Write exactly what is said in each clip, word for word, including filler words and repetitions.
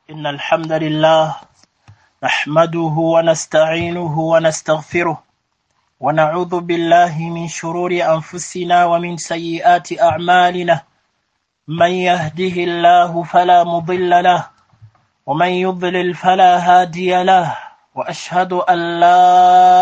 إن الحمد لله نحمده ونستعينه ونستغفره ونعوذ بالله من شرور أنفسنا ومن سيئات أعمالنا من يهده الله فلا مضل له ومن يضلل فلا هادي له وأشهد أن لا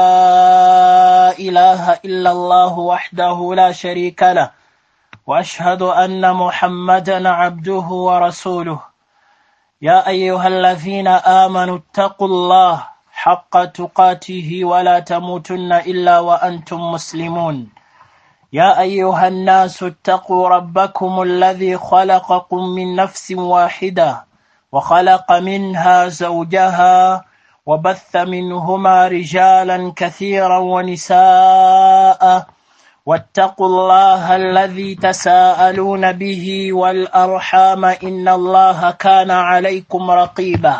إله إلا الله وحده لا شريك له وأشهد أن محمدا عبده ورسوله يا أيها الذين آمنوا اتقوا الله حق تقاته ولا تموتن إلا وأنتم مسلمون يا أيها الناس اتقوا ربكم الذي خلقكم من نفس واحدة وخلق منها زوجها وبث منهما رجالا كثيرا ونساء واتقوا الله الذي تساءلون به والأرحام إن الله كان عليكم رقيبا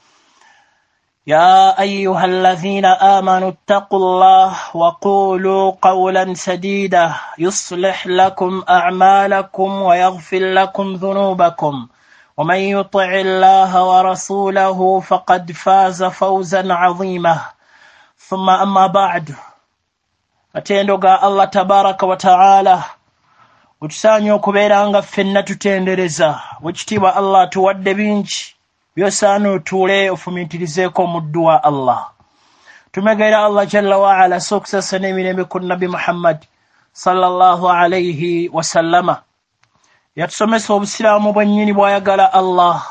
يا أيها الذين آمنوا اتقوا الله وقولوا قولا سديدا يصلح لكم أعمالكم ويغفر لكم ذنوبكم ومن يطع الله ورسوله فقد فاز فوزا عظيما ثم أما بعد atendoga Allah tabaraka wa ta'ala utusanyo okubeeranga ffenna tutendereza wekitiibwa Allah tuwadde bingi byosaana otuule ofumiitirizeeko omuddu wa Allah tumegeera Allah jalla wa ala sokusasa n'emirembe ku nabi Muhammad sallallahu alayhi wa sallama yatusomesa obusiraamu bwennyini bw'ayagala Allah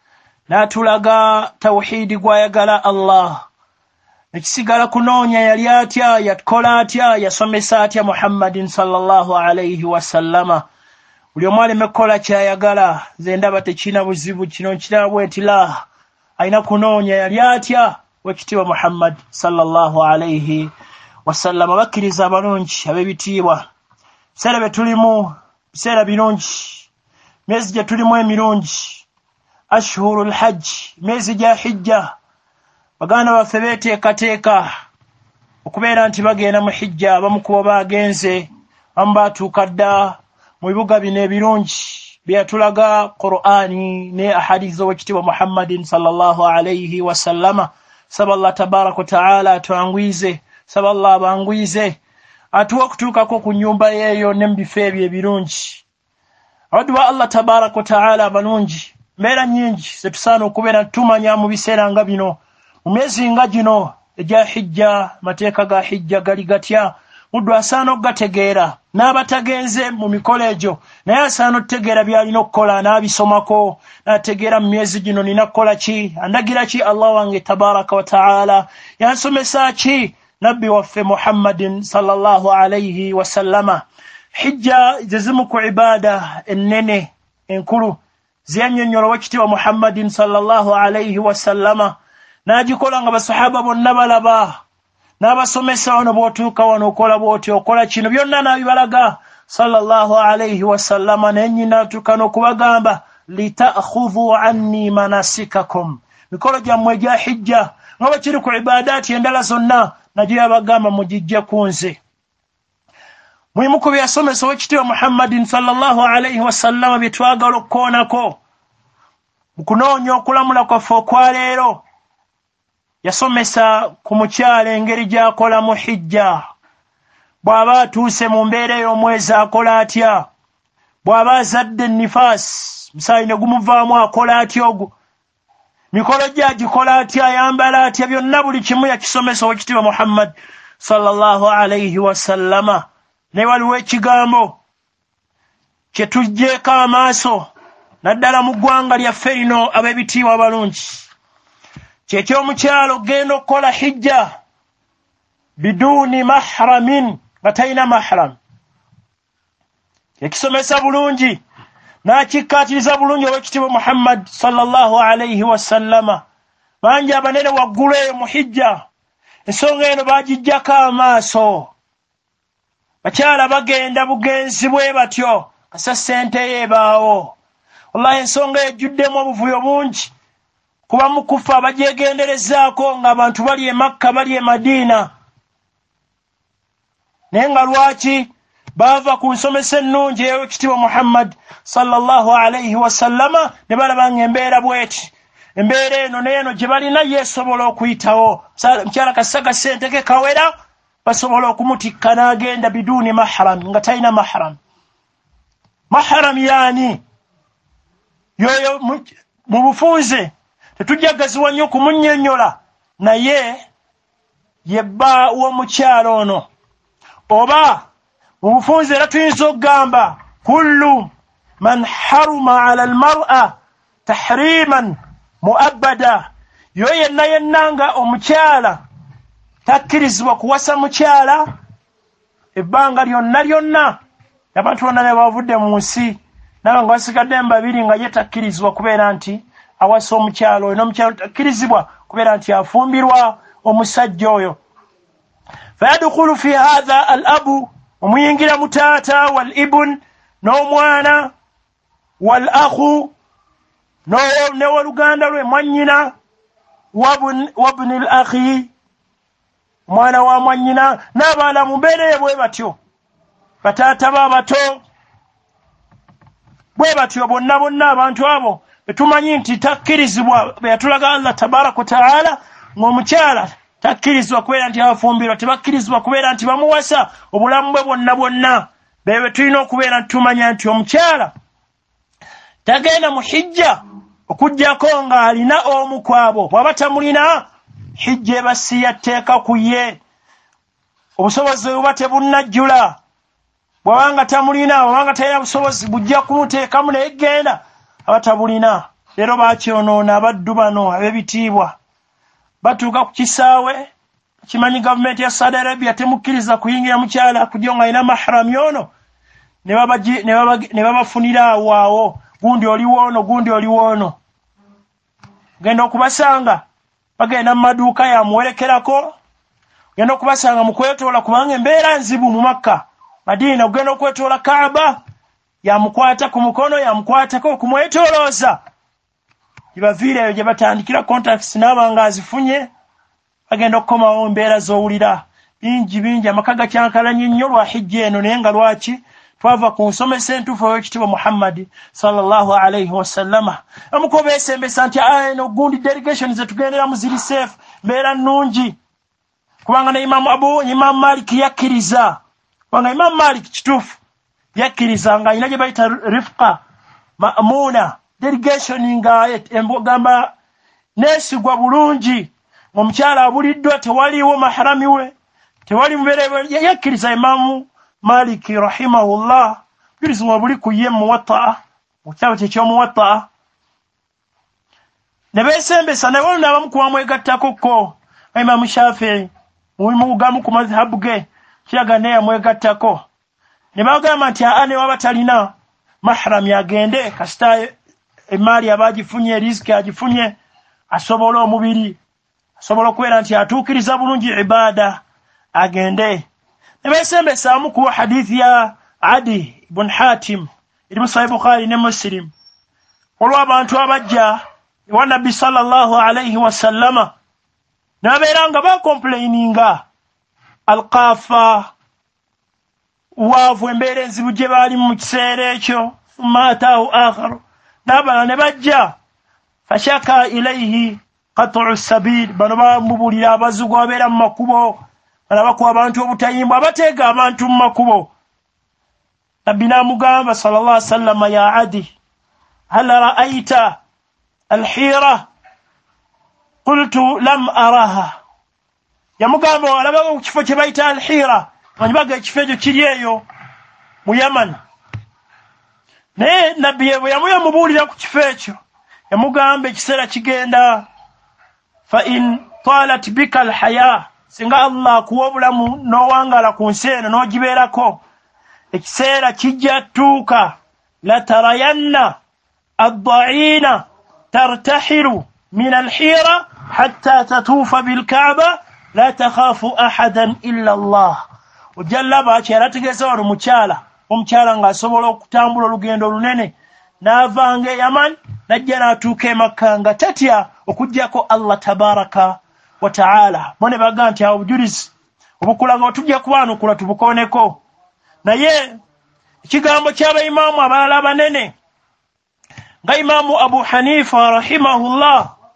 n'atulaga tawhiidi gw'ayagala Allah ekisigala kunoonya yali atya yakola atya yasomesa atya Muhammadin sallallahu alayhi wa sallama buli omu aleme kukola kyayagala nze ndaba tekina buzibu kino nkiraba bweti la alina kunoonya yali atya wekitiibwa Muhammad sallallahu alayhi wa sallama bakkiriza abalungi ab'ebitiibwa biseera bye tulimu biseera birungi myezi gye tulimu emirungi ashhurul hajj myezi gya hijja baganda baffe beeteekateeka okubeera nti bagenda mu hijja abamu kubo baagenze abamu baatuuka dda mu bibuga bino ebirungi byeyatulaga Qur'ani ne ahadisi w'ekitiibwa Muhammadin sallallahu alayhi wa sallama saba Allah tabaraka wa ta'ala atwangwize saba Allah abangwize atuwa okutuukako ku nnyumba yeeyo ne mu bifo ebyo ebirungi abaddu ba Allah tabaraka wa ta'ala abalungi mbeera nnyingi ze tusaana okubeera tumanya mu biseera nga bino mu myezi nga gino egya hijja mateeka ga hijja gali gatya muddu asaana okugategeera n'abatagenze mu mikolo egyo naye asaana okutegeera by'alina okukola n'abisomako n'ategeera mu myezi gino nina kukola ki andagira ki Allah wange tabaraka wa ta'ala yansomesa ki nabbi waffe Muhammadin sallallahu alayhi wa sallama hijja ze zimu ku ibaada ennene enkulu ziyannyonnyola wekitiibwa Muhammadin sallallahu alayhi wa sallama n'agikola nga basahaba bonna balaba n'abasomesa wano bw'otuuka wano okola bw'oti okola kino byonna n'abibalaga sallallahu alayhi wa sallama naye nnyina atuuka n'okubagamba lita'khudhu anni manasikakum mikolo gyammwe egya hijja nga bwe kiri ku ibaadaati endala zonna nagyo yabagamba mugijje ku nze mulimu ku bye yasomesa w'ekitiibwa Muhammadin sallallahu alayhi wa sallama bye twagala okukoonako mu kunoonya okulamula kwaffe okwaleero yasomesa ku mukyala engeri gy'akola mu hijja bw'aba atuuse mu mbeera ey'omwezi akola atya bw'aba azadde nifaasi musaayi ne gumuvaamu akola atya ogwo mikolo gye agikola atya ayambala atya byonna buli kimu yakisomesa w'ekitiibwa Muhammad sallallahu alayhi wa sallama naye waliwo ekigambo kye tuggyeko amaaso naddala mu ggwanga lyaffe lino ab'ebitiibwa abalungi kyekyomukyalo genda okukola hijja biduuni mahramin nga talina mahram ekisomesa bulungi n'akikkaatiriza bulungi ow'ekitiibwa Muhammad sallallahu alayhi wa sallama bangi abanene waggulu eyo mu hijja ensonga eno baagiggyako amaaso bakyala bagenda bugenzi bwe batyo kasa ssente yeebaawo wallahi ensonga ejjuddemu obuvuyo bungi kuba mukufa abagyegenderezaako ng'abantu bali e Makka bali e Madiina naye nga lwaki bava ku nsomesa ennungi ey'ekitiibwa Muhammad sallallahu alayhi wa sallama ne balaba ng'embeera bweti embeera eno neeno gye balina yeesobola okuyitawo mukyala kasaga ssente ke kawera basobola okumutikka n'agenda biduuni mahram nga talina mahram. Mahram yaani yoyo mu bufunze tetujjagaziwa nnyo okumunnyonnyola naye ye bba w'omukyala ono oba mu bufunze era tuyinza okugamba kullu man haruma ala almar'a tahriman muabbada yo yenna yenna nga omukyala takkirizibwa kuwasa mukyala ebbanga lyonna lyonna abantu bonna ne bavudde mu nsi naba nga basigadde mu babiri nga ye takkirizibwa kubeera nti awasa omukyala oyo n'omukyala takkirizibwa kubeera nti afumbirwa omusajja oyo. fayadkhulu fi hatha al abu omuyingira mu taata wal ibn n'omwana wal akhu ne waluganda lwe mwannyina wabni al akhi mwana wa mwannyina n'abaana mu mbeera bwe batyo bataata babato bwe batyo bonna bonna abantu abo betumanyi nti takkirizibwa beyatulaga Allah tabaraka wa taala ng'omukyala takkirizibwa kubeera nti abafumbirwa tebakkirizibwa kubeera nti bamuwasa obulamu bwe bwonna bwonna bebe tulina okubeera nti tumanya nti omukyala tagenda mu hijja okuggyako ng'alina omu kwabo bw'aba tamulina hijja eba si yatteeka ku ye obusobozi buba tebunnajjula bw'abanga tamulina bw'abanga talina busobozi bujja kumuteekamu naye genda aba tabulina. Leero bakyonoona abaddu bano ab'ebitiibwa batuuka ku kisaawe kimanyi gavumenti ya Saudi Arabia temukkiriza kuyingira mukyala kujja ng'alina mahram yono ne babafunira awo awo gundi oli woono gundi oli woono genda okubasanga bagenda mu maduuka yamuwerekerako genda okubasanga mu kwetoola kubanga embeera nzibu mu Makka Madina ogenda okwetoola Kaaba yamukwata ku mukono yamukwatako okumwetoolooza gibaviira eyo gye batandikira contacts n'abanga azifunye bagenda okukomawo embeera z'owulira bingi bingi amaka gakyankalanye nnyo lwa hijja eno naye nga lwaki twava ku nsomesa entuufu ow'ekitiibwa Muhammadi sallallahu alayhi wasallama amuko beesembesa nti eno gundi delegation zetugenderamu ziri safe mbeera nnungi kubanga ne Imamu Abu Imamu Malik yakkiriza kubanga Imamu Malik kituufu yakkiriza nga alina gye bayita rifqa ma'muna delegation nga embogamba neesigwa bulungi omukyala abuliddwa tewaliwo mahrami we tewali mubeere yakkiriza Imamu Malik rahimahullah birizwa buli ku ye muwatta mu kitabo kye ky'omuwatta ne beesembesa ne bona abamu kuwamwegattako ko Imamu Shafi'i mu gamu ku mazhabu ge kiraga ne yamwegattako ne bagamba nti ane waba talina mahram yagende kasita emaali abagifunye riziki agifunye asobola omubiri asobola okubeera nti atuukiriza bulungi ibaada agende. ne beesembesaamu ku hadithi ya Adi ibn Hatim eri mu Sahih Bukhari ne Muslim olw'abantu abajja ewa Nabbi sallallahu alayhi wasallama ne babeera nga bakomplaininga alqaafa waavu embeera enzibu gye baalimu mu kiseera ekyo summa ataahu akharu n'abalala ne bajja fashaka ilayhi qat'u sabil bano bamubulira abazigu abeera mu makubo balabakuwa abantu obutayimbwa abateega abantu mu makubo. Nabbi n'amugamba sallallahu alayhi wasallama ya Adi hal ra'ayta alhira qultu lam araha yamugamba walabako ku kifo kye bayita alhira manyibaga ekifo ekyo kiri eyo mu Yaman naye Nabbi bwe yamubuulira ku kifo ekyo yamugamba ekiseera kigenda fa in talat bika alhaya singa Allah akuwa obulamu n'owangala ku nsi eno n'ogibeerako ekiseera kijja tuuka la tarayanna addaina tartahiru min alhira hatta tatuufa bilkaaba la takhaafu ahadan illa Allah. ojja laba kyerategeeza wano mukyala omukyala ng'asobola okutambula olugendo olunene n'avanga e Yaman najja n'atuuka e Makka nga tatya okuggyako Allah tabaraka wa ta'ala. Bone baga nti awo obujulizi obukulaga otujja kubaanukula tubukooneko naye ekigambo ky'abaimaamu abalala abanene nga Imaamu Abu Hanifa rahimahullah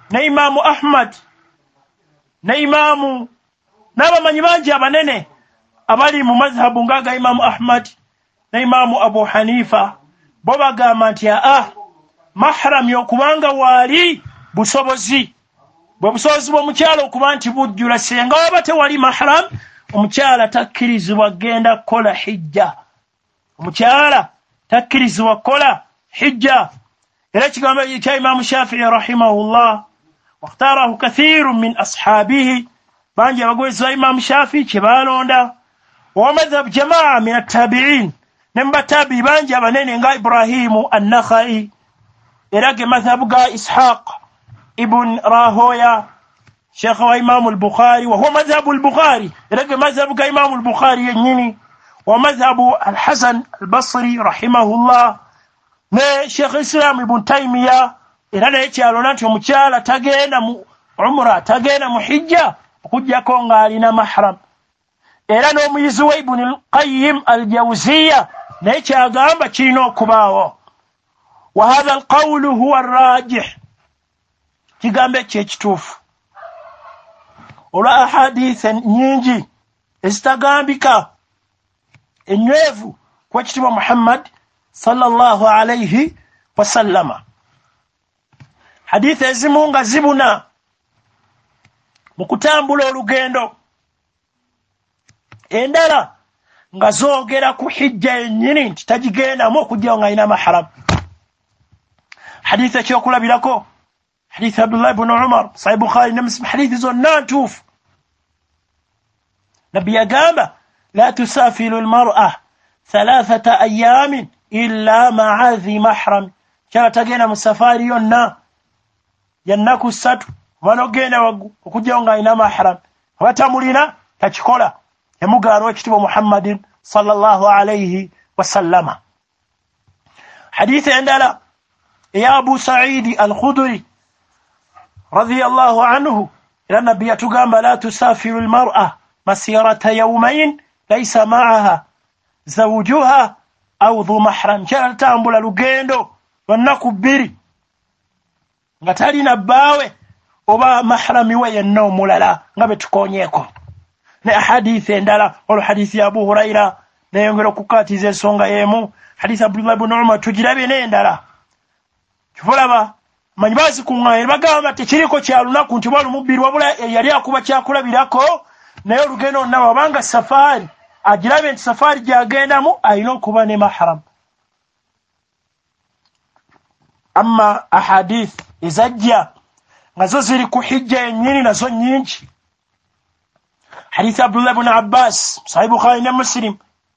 ne Imaamu Ahmad ne Imaamu n'abamanyi bangi abanene abali mu mazhabu ng'aga Imaamu Ahmad ne Imaamu Abu Hanifa bo bagamba nti ah mahram y'okubanga waali busobozi bwe busobozi bw'omukyala okuba nti bujjula senga waba tewali mahram omukyala takkirizibwa genda kukola hijja omukyala takkirizibwa kukola hijja era ekigambo kya Imaamu Shafi'i rahimahullah واختاره كثير من أصحابه بانجي بقول زي إمام شافعي كبالوندا ومذهب جماعة من التابعين نمبر تابعي بانجي بنين غا إبراهيم النخعي إراقي مذهب غا إسحاق ابن راهويا شيخ إمام البخاري وهو مذهب البخاري إراقي مذهب غا إمام البخاري ينيني ومذهب الحسن البصري رحمه الله ne Sheikh Islam ibn Taymiyyah era ne kyalona nti omukyala tagenda mu umra tagenda mu hijja okujjako ng'alina mahram era n'omuyizi wa Ibn al-Qayyim al-Jawziyya naye kyagamba kirina okubaawo wa hadha al-qawlu huwa ar-rajih kigambo ekyo ekituufu olwa ahadith nyingi ezitagambika enywevu kwa kitibwa Muhammad sallallahu alayhi wa sallama hadith ezimu nga zibuna mu kutambula olugendo endala nga zoogera ku hijja yennyini nti tagigendamu okujjawo ng'alina mahram hadith ekyokulabirako hadith Abdullah ibn Umar Sahih Bukhari ne Muslim hadith zonna ntuufu nabbi yagamba la tusafiru al-mar'a thalathata ayamin illa ma'a dhi mahram kyala tagenda mu safari yonna yannaku ssatu wanogenda waggu okujjawo ng'alina mahram abatamulina takikola emugaano ekitibwa Muhammadin sallallahu alayhi wa sallama hadith endala ya Abu Sa'id al-Khudri radiyallahu anhu ila nabbi yatugamba la tusafiru al-mar'a masirata yawmayn laysa ma'aha zawjuha aw dhu mahram kyala tambula lugendo lwannaku bbiri nga talina bbaawe oba mahrami we yenna omulala nga bwe tukonyeeko ne ahadithi endala olwo hadithi ya Abu Huraira neyongera okukaatiza ensonga y'emu hadithi Abdullah ibn Umar tugirabye n'endala kifulaba manyi baazikuŋŋaanye ne bagamba tekiriko kya lunaku nti bwa lumubbiri wabula yali akuba kyakulabirako naye olugendo lonna wabanga safaari agirabye nti safaari gy'agendamu alina okuba ne mahram amma ahadith ezajja nga zo ziri ku hijja yennyini nazo nnyingi hadith Abdullah ibn Abbas Sahih Bukhari ne Muslim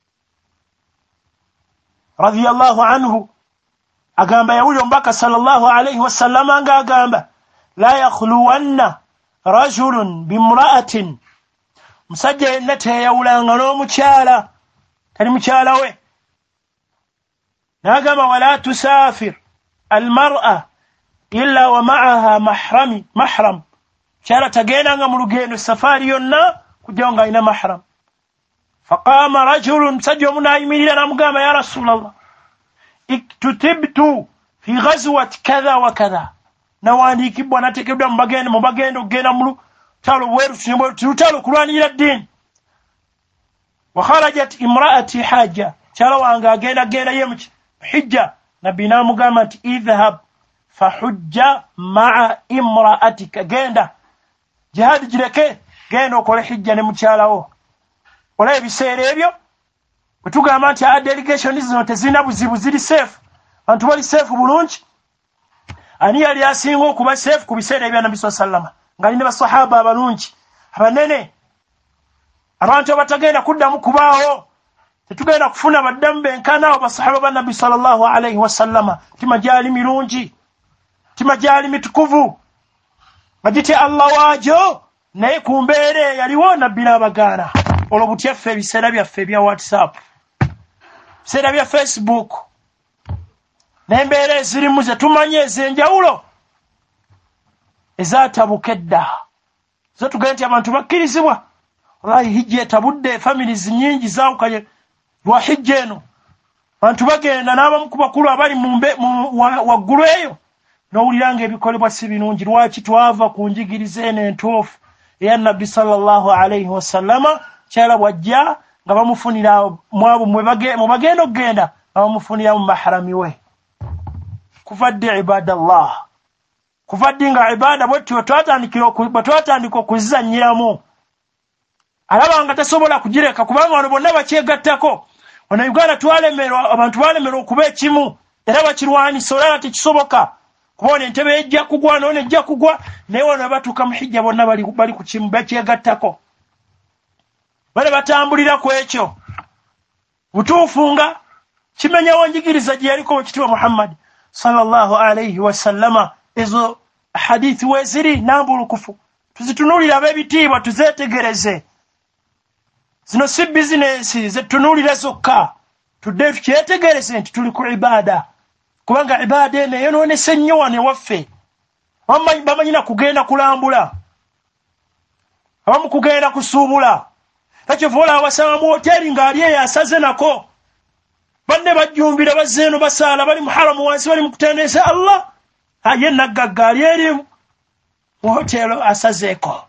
radiyallahu anhu agamba yawuli omubaka sallallahu alayhi wa sallam nga agamba la yakhluwanna rajulun bimra'atin musajja yenna teyawulanga n'omukyala tali mukyala we n'agamba wala tusafir almar'a illa wa ma'aha mahrami mahram kyala tagendanga mu lugendo safari yonna kujjawo ng'alina mahram faqama rajulun musajja omu n'ayimirira n'amugamba ya rasulallah iktutibtu fi ghazwati kadha wa kadha nawandiikibwa nateekeddwa mu bagendo mu bagendo okugenda mu lutalo bweruti lutalo okulwanirira ddiini wa kharajat imra'ati hajja kyala wange agenda genda ye mu hijja nabbi n'amugamba nti idhhab fahujja ma'a imra'atika genda jihadi gireke genda okole hijja ne mukyalawo olaba ebiseera ebyo bwe tugamba nti a delegation zino tezirina buzibu ziri safe abantu bali safe bulungi ani yali asinga okuba safe ku biseera ebya nabbi sallama ng'ali ne basahaba abalungi abanene abantu abatagenda kuddamu kubaawo tetugenda kufuna baddamu benkana abo basahaba ba nabbi sallallahu alayhi wa sallama tima gyali mirungi tima gyali mitukuvu nga gitya Allah waajo naye ku mbeera yaliwo nabbi n'abagaana olwo butyaffe ebiseera byaffe ebya WhatsApp biseera bya Facebook n'embeera ezirimu ze tumanye ez'enjawulo ezaatabuka edda zo tugenda nti abantu bakkirizibwa wallahi hijja etabudde families nyingi zaawukanye lwa hijja eno abantu bagenda n'abamu ku bakulu abali waggulu eyo n'owuliranga ebikolebwa si birungi. Lwaki twava ku njigiriza eno entuufu eya nabbi sallallahu alayhi wasallama? Kyala bwajja nga bamufunira mwabo mwe bagenda okugenda nga bamufunira mu mahrami we. Kuva ddi ibadallah, kuva ddi nga ibada bwetyo twatandika okuzizanyiramu, alaba nga tasobola kugireka kubanga wano bonna bakyegattako. Wano Uganda twalemerwa, abantu balemerwa okuba ekimu era bakirwanisa, olaba tekisoboka kubona entebe ejja kugwa nono ejja kugwa, naye wano batuuka mu hijja bonna bali bali ku kimu, bakyegattako, bale batambulira ku ekyo. Butuufu nga kimenyawo njigiriza gye yaliko ekitiibwa Muhammad sallallahu alayhi wasallama. Ezo hadithi weziri nambulukufu, tuzitunulira ab'ebitiibwa tuzeetegereze. Zino si bizinesi zetunulira zokka, tudde tukyetegereze nti tuli ku ibada, kubanga ibada eno eyonoonese nnyo wano ewaffe. Bamanyina kugenda kulambula, abamu kugenda kusuubula. Takyovoola awasanga mu hoteri ng'ali eyo asaze nako, banne bajjumbira bazze eno basaala, bali mu haramu wansi bali mu kutendeeza Allah, ye naggagga ali eri mu hotero asazeeko.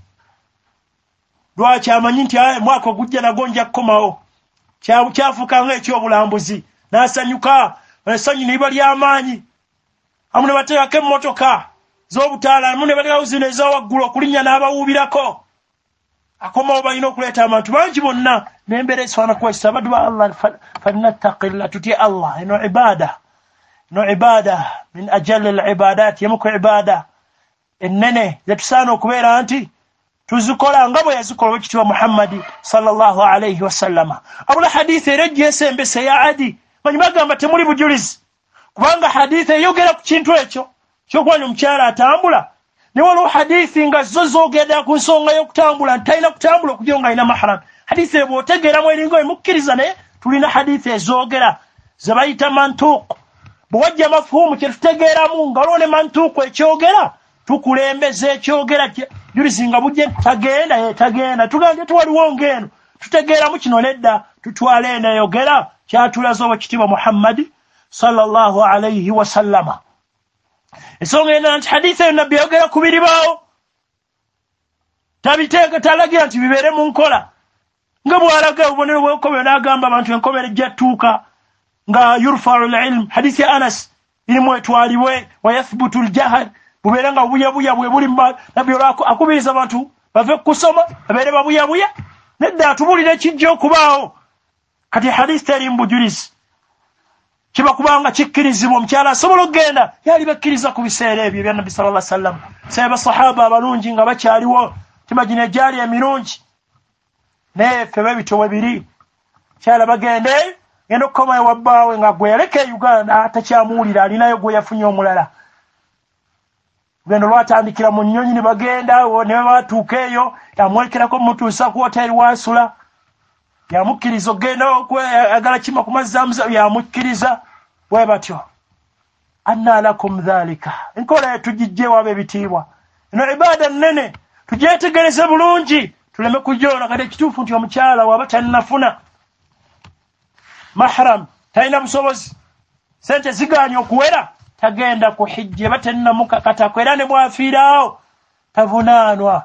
Lwaki? Amanyi nti mwaka ogujja nagwo nja kukomawo, kyafuuka ng'ekyobulambuzi. N'asanyuka, essanyu ne liba ly'amaanyi. Amu ne bateekako emmotoka z'obutaala, amu ne bateekako zino ez'awaggulu okulinnya n'abawuubirako. Akomawo balina okuleeta abantu bangi bonna n'embeera esobola kwesa abaddu ba Allah. Falinattaqillah, tutye Allah. Eno ibada, eno ibada min ajali al-ibadat, yemu ku ibada ennene zetusaana okubeera nti tuzikola nga bwe yazikola ekitiibwa Muhammadi sallallahu alayhi wasallama. Abula hadithi era gyesembese ya Adi, manyi bagamba temuli bujulizi, kubanga hadithi eyogera ku kintu ekyo kyokuba omukyala atambula, ne waliwo hadithi nga zo zoogera ku nsonga y'okutambula, nti talina kutambula okugira nga alina mahram. Hadithi eyo bw'otegeeramu eringa emukkiriza, naye tulina hadithi ezoogera ze bayita mantuuku. Bwe wajja mafuhumu kye tutegeeramu nga waliwo ne mantuuku ekyogera, tukulembeza ekyogera julizi nga bujje tagenda, ye tagenda, tugambye tuwaliwo ng'eno tutegeeramu kino nedda, tutwale eno eyogera kyatulaza oweekitiibwa Muhammadi sallallahu alayhi wasallama. Ensonga eno nti hadithi eyo nabbi yayogera ku biribaawo, tabiteeka, talagira nti bibeere mu nkola. Nga bw'alaga obubonero bw'enkomero n'agamba abantu enkomero ejja tuuka nga yurfa'u al-ilm. Hadithi ya Anas irimu etwalibwe wa yathbutu al-jahl, bubeere nga buyabuya bwe buli nabbi akubiriza abantu bave kusoma babeere babuyabuya. Nedda atubulira ekijja okubaawo. Kati hadithi teri mu bujulizi, kiba kubanga kikkirizibwa. Omukyala asobola okugenda, yali bakkiriza ku biseera ebyo ebya nabbi sallallahu alayhi wasallam. Sebe sahaba abalungi nga bakyaliwo, timagine gyali emirungi, naye ffe bebito we biri. Kyala bagende genda okukomayo wabbaawe nga gwe yaleka e Uganda takyamuwulira, alinayo gwe yafunye omulala. Lugendo lwatandikira mu nnyonyi, ne bagenda ne batuuka eyo, yamwerekerako mutuusa ku hoteri wasula, yamukkiriza okgenda agala kima ku mazzi amuza, yamukkiriza bwe batyo. Anna lakum dhalika, enkola yetugijjeewo ab'ebitiibwa. Eno ibada nnene tugyetegereze bulungi, tuleme kujoona. Kati ekituufu nti omukyala waba tannafuna mahram, talina busobozi, sente zigaanye okuwera, tagenda ku hijja, eba tennamukakatako, era ne bwafiiraawo tavunaanwa.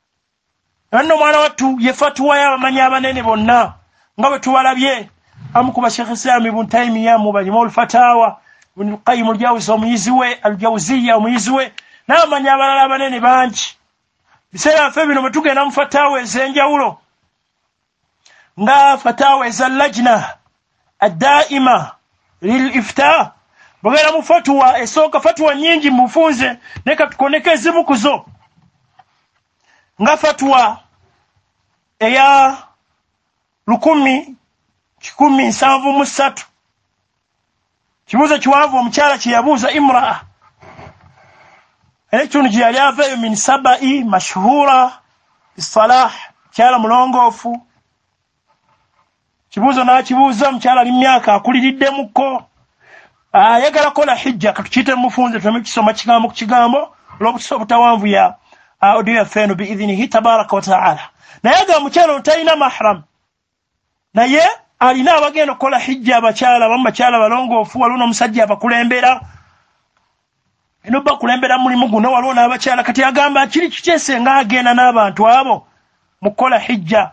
Nno mwana wattu ye fatuwa y'abamanyi abanene bonna nga bwe tubalabye. Amu ku Sheikh Islam Ibn Taymiyyah mu Majmu'ul Fatawa, Ibn Qayyim al-Jawzi omuyizi we, al-Jawziyya omuyizi we, n'abamanyi abalala abanene bangi. Biseera ffe bino bwe tugenda mu fatawa ez'enjawulo nga fatawa eza lajna ad-daa'ima lil-iftaa, bwegenda mu fatuwa esooka, fatuwa nnyingi mu bufunze, naye katukoneko ezimu ku zo, nga fatuwa eya lukumi kikumi nsanvu mu ssatu. Kibuuzo kiwanvu omukyala kye yabuuza imraa, era ekitundu gye yali aveeyo min sabai mashhura bisalah, mukyala mulongoofu. Kibuuzo n'akibuuza omukyala ali mu myaka akuliriddemukko, ayagala kola hijja. Katukiyite mu bufunze tuleme kisoma kigambo ku kigambo olw'obukisa obutawanvu ya audio yaffe eno biidhinihi tabaraka wa ta'ala. Naye agamba mukyala talina mahram, naye alina abagenda okukola hijja abakyala, abamu bakyala balongoofu, waliwo n'omusajja abakulembera. eno bakulembera mulimu guno waliwo n'abakyala kati agamba kiri kikyese nga agenda n'abantu abo mukola hijja.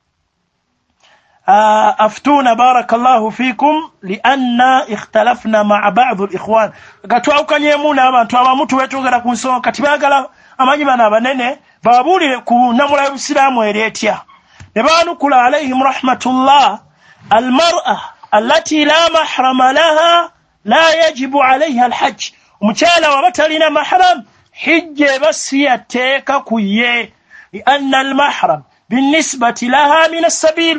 aftuna barakallahu fikum lianna ikhtalafna ma'a ba'd al-ikhwan gatwawukanyemu n'abantu abamu tuwetogera ku nsonga kati baagala amanyi bano abanene babuulire ku namula y'obusiraamu eryetya ne baanukula alayhim rahmatullah almar'a allati la mahrama laha la yajibu alayha alhajj omukyala waba talina mahram hijja basi yateeka ku ye lianna almahram binisbati laha min assabil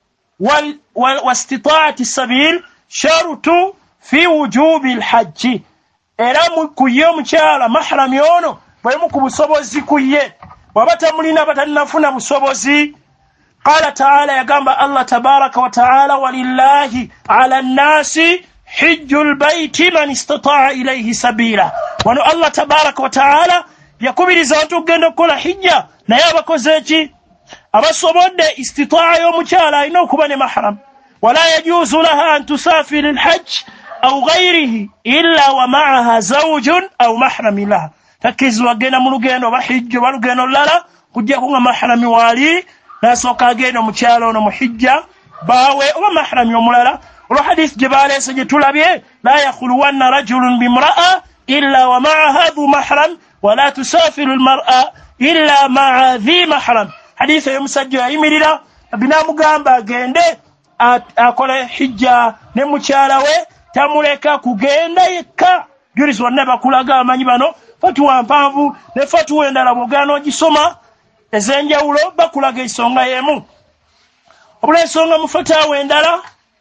واستطاعة السبيل شرط في وجوب الحج era kuye omukyala mahram yono bwemu ku busobozi kuye wabata mulina batanafuna busobozi. qala ta'ala yagamba Allah tabaraka wa ta'ala walillahi ala nnasi hijjul bayti man istata'a ilayhi sabila. wano Allah tabaraka wa ta'ala yakubiriza abantu okugenda okukola hijja naye abakoze ki abasobodde istita'a y'omukyala alina okuba ne mahram. wala yajuzu laha an tusafira alhajj aw ghayrihi illa wa ma'aha zawjun aw mahram laha takizwa genda mu lugendo oba hijja oba lugendo lulala kujjako nga mahrami waali nasooka agenda omukyala ono mu hijja baawe oba mahrami omulala. olwo hadisi gye baleese gye tulabye la yakhuluwanna rajulun bimra'a illa wa ma'aha dhu mahram wala tusafiru almar'a illa ma'a dhi mahram. hadisi y'omusajja yayimirira binamugamba agende akole hijja ne mukyala we tamuleka kugenda yekka. julizi wonna bakulaga amanyi bano fatuwa mpanvu ne fatuwa endala bwogana ogisoma ez'enjawulo bakulaga ensonga y'emu. obula ensonga mu fatawa endala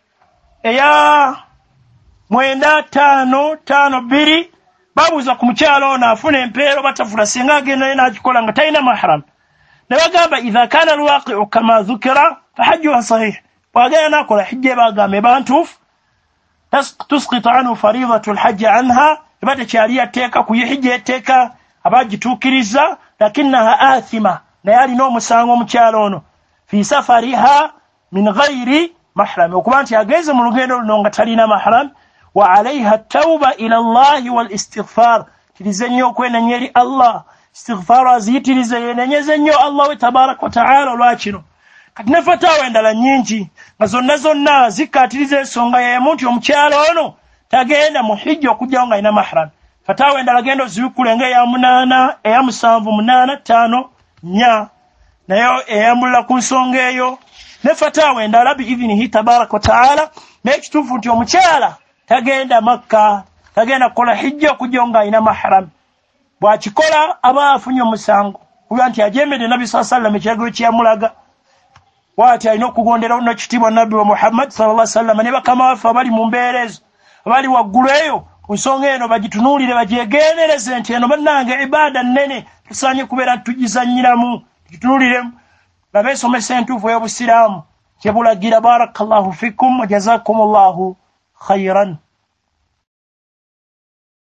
eya mwenda tano tano bbiri babuuza ku mukyala ono afuna empeero batafula singa agenda n'agikola nga talina mahram ne bagamba idha kana alwaqi'u kama dhukira fahajjuha sahih. bwagenda nakola hijja bagamba bantuufu tusqitu anhu faridatu alhajji anha eba tekyali yateeka ku hijja eteeka abagituukiriza lakinaha athima naye alina omusango omukyala ono fi safariha min ghayri mahram okuba nti agenze mu lugendo luno nga talina mahram. wa alayha tawba ila allahi wal istighfar kirize nnyo okwenenya eri Allah istighfar aziyitirize yenenyeze nnyo Allah we tabaraka wa ta'ala olwakino. kati ne fatawa endala nnyingi nga zonna zonna zikkaatiriza ensonga y'emu nti omukyala ono tagenda mu hijja okujjawo nga alina mahram. fatawa endala genda ozibikule ng'eya munaana eya musanvu munaana ttaano nnya naye eyambulira ku nsonga eyo ne fatawa endala biidhinihi tabaraka wa ta'ala naye kituufu nti omukyala tagenda makka tagenda kukola hijja okujjawo nga alina mahram. bw'akikola aba afunye omusango kuba nti ajemedde nabbi sallallahu alayhi wa sallam ekiragiro kyeyamulaga bw'ati alina okugondera no kitiibwa nabbi wa Muhammad sallallahu alayhi wa sallam ne bakama baffe abali mu mbeera ezo abali waggulu eyo ku nsonga eno bagitunuulire bagyegendereze nti eno bannange ibaada nnene tusaanye kubeera tugizannyiramu gitunuuliremu babe ensomesa entuufu ey'obusiraamu kyebulagira. barakallahu fikum wa jazakumullahu khayran.